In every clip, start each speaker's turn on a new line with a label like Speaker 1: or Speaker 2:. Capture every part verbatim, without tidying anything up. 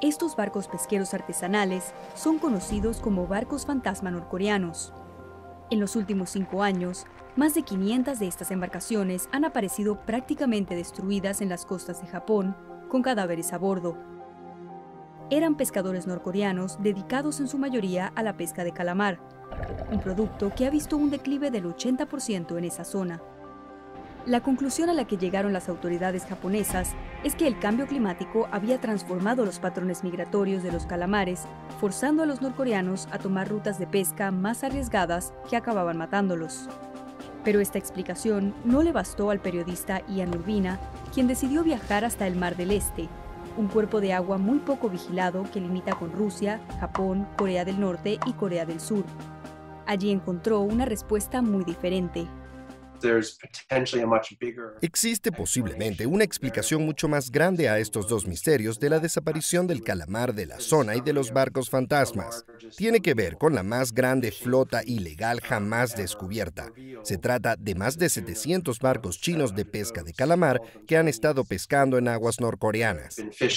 Speaker 1: Estos barcos pesqueros artesanales son conocidos como barcos fantasma norcoreanos. En los últimos cinco años, más de quinientas de estas embarcaciones han aparecido prácticamente destruidas en las costas de Japón, con cadáveres a bordo. Eran pescadores norcoreanos dedicados en su mayoría a la pesca de calamar, un producto que ha visto un declive del ochenta por ciento en esa zona. La conclusión a la que llegaron las autoridades japonesas es que el cambio climático había transformado los patrones migratorios de los calamares, forzando a los norcoreanos a tomar rutas de pesca más arriesgadas que acababan matándolos. Pero esta explicación no le bastó al periodista Ian Urbina, quien decidió viajar hasta el Mar del Este, un cuerpo de agua muy poco vigilado que limita con Rusia, Japón, Corea del Norte y Corea del Sur. Allí encontró una respuesta muy diferente.
Speaker 2: Existe posiblemente una explicación mucho más grande a estos dos misterios de la desaparición del calamar de la zona y de los barcos fantasmas. Tiene que ver con la más grande flota ilegal jamás descubierta. Se trata de más de setecientos barcos chinos de pesca de calamar que han estado pescando en aguas norcoreanas.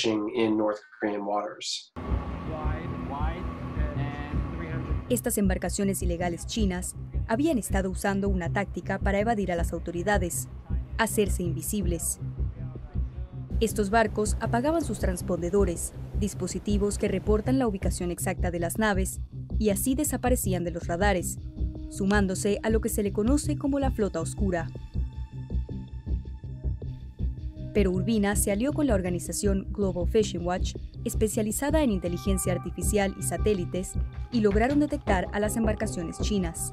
Speaker 1: Estas embarcaciones ilegales chinas habían estado usando una táctica para evadir a las autoridades: hacerse invisibles. Estos barcos apagaban sus transpondedores, dispositivos que reportan la ubicación exacta de las naves, y así desaparecían de los radares, sumándose a lo que se le conoce como la flota oscura. Pero Urbina se alió con la organización Global Fishing Watch, especializada en inteligencia artificial y satélites, y lograron detectar a las embarcaciones chinas.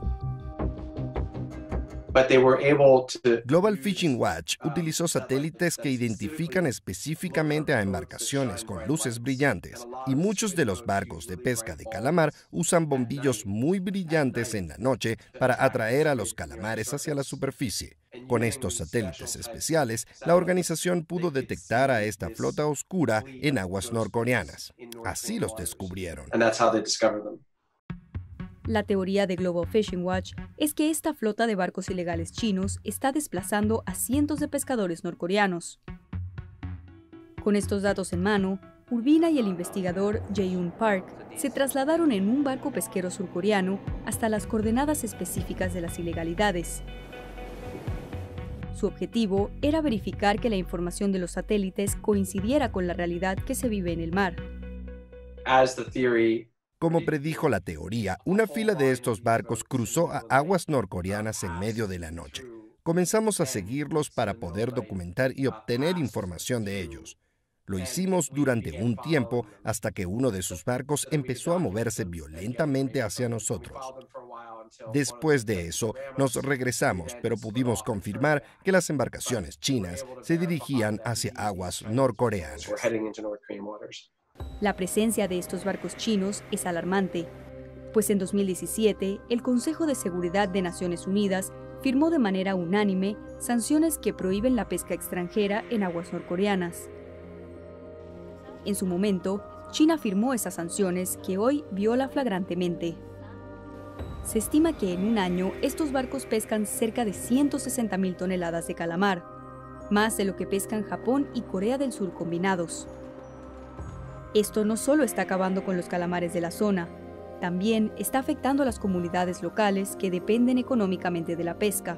Speaker 2: Global Fishing Watch utilizó satélites que identifican específicamente a embarcaciones con luces brillantes, y muchos de los barcos de pesca de calamar usan bombillos muy brillantes en la noche para atraer a los calamares hacia la superficie. Con estos satélites especiales, la organización pudo detectar a esta flota oscura en aguas norcoreanas. Así los descubrieron.
Speaker 1: La teoría de Global Fishing Watch es que esta flota de barcos ilegales chinos está desplazando a cientos de pescadores norcoreanos. Con estos datos en mano, Urbina y el investigador Jae-yoon Park se trasladaron en un barco pesquero surcoreano hasta las coordenadas específicas de las ilegalidades. Su objetivo era verificar que la información de los satélites coincidiera con la realidad que se vive en el mar.
Speaker 2: Como predijo la teoría, una fila de estos barcos cruzó a aguas norcoreanas en medio de la noche. Comenzamos a seguirlos para poder documentar y obtener información de ellos. Lo hicimos durante un tiempo hasta que uno de sus barcos empezó a moverse violentamente hacia nosotros. Después de eso, nos regresamos, pero pudimos confirmar que las embarcaciones chinas se dirigían hacia aguas norcoreanas.
Speaker 1: La presencia de estos barcos chinos es alarmante, pues en dos mil diecisiete el Consejo de Seguridad de Naciones Unidas firmó de manera unánime sanciones que prohíben la pesca extranjera en aguas norcoreanas. En su momento, China firmó esas sanciones que hoy viola flagrantemente. Se estima que en un año estos barcos pescan cerca de ciento sesenta mil toneladas de calamar, más de lo que pescan Japón y Corea del Sur combinados. Esto no solo está acabando con los calamares de la zona, también está afectando a las comunidades locales que dependen económicamente de la pesca.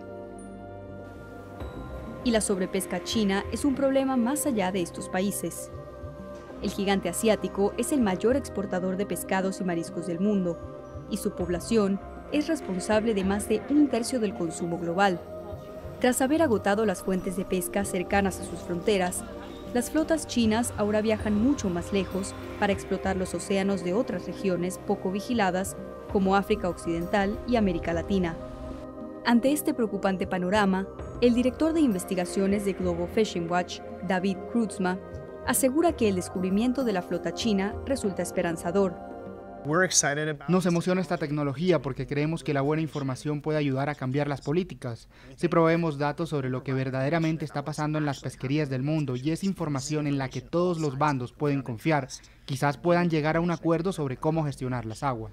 Speaker 1: Y la sobrepesca china es un problema más allá de estos países. El gigante asiático es el mayor exportador de pescados y mariscos del mundo, y su población es responsable de más de un tercio del consumo global. Tras haber agotado las fuentes de pesca cercanas a sus fronteras, las flotas chinas ahora viajan mucho más lejos para explotar los océanos de otras regiones poco vigiladas como África Occidental y América Latina. Ante este preocupante panorama, el director de investigaciones de Global Fishing Watch, David Kreutzma, asegura que el descubrimiento de la flota china resulta esperanzador.
Speaker 3: Nos emociona esta tecnología porque creemos que la buena información puede ayudar a cambiar las políticas. Si proveemos datos sobre lo que verdaderamente está pasando en las pesquerías del mundo y es información en la que todos los bandos pueden confiar, quizás puedan llegar a un acuerdo sobre cómo gestionar las aguas.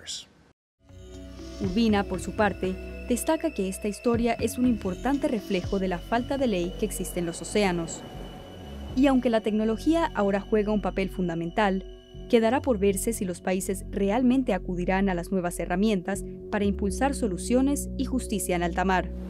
Speaker 1: Urbina, por su parte, destaca que esta historia es un importante reflejo de la falta de ley que existe en los océanos. Y aunque la tecnología ahora juega un papel fundamental, quedará por verse si los países realmente acudirán a las nuevas herramientas para impulsar soluciones y justicia en alta mar.